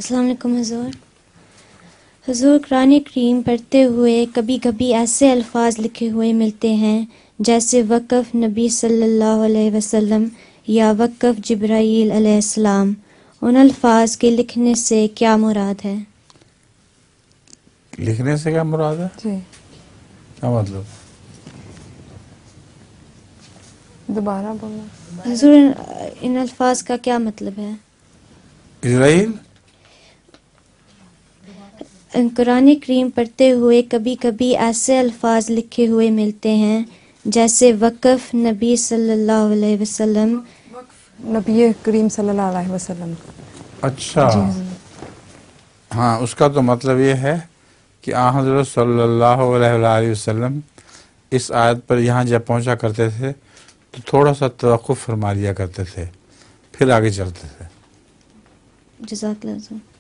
السلام علیکم حضور. حضور قرآن کریم پڑھتے ہوئے کبھی کبھی ایسے الفاظ لکھے ہوئے ملتے ہیں جیسے وقف نبی صلی اللہ علیہ وسلم یا وقف جبرائیل علیہ السلام. ان الفاظ کے لکھنے سے کیا مراد ہے؟ لکھنے سے کیا مراد ہے؟ جی کیا مطلب؟ دوبارہ بولنا. حضور ان الفاظ کا کیا مطلب ہے؟ اسرائیل قرآن کریم پڑھتے ہوئے کبھی کبھی ایسے الفاظ لکھے ہوئے ملتے ہیں جیسے وقف نبی صلی اللہ علیہ وسلم. نبی کریم صلی اللہ علیہ وسلم. اچھا جی ہاں، اس کا تو مطلب یہ ہے کہ آن حضرت صلی اللہ علیہ وآلہ وسلم اس آیت پر یہاں جب پہنچا کرتے تھے تو تھوڑا سا توقف فرما لیا کرتے تھے، پھر آگے چلتے تھے. جزاک اللہ حضور.